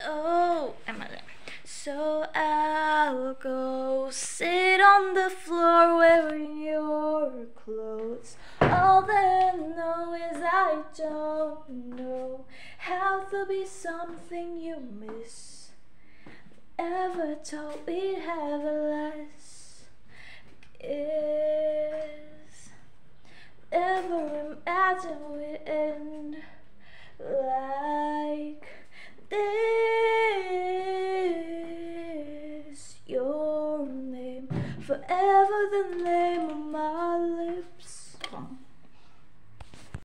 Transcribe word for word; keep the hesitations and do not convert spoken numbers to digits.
Oh, I'm not there. So I'll go sit on the floor wearing your clothes. All that I know is I don't know how to be something you miss. Ever thought we'd have a less kiss? Ever imagine we'd end like this? Your name, forever the name of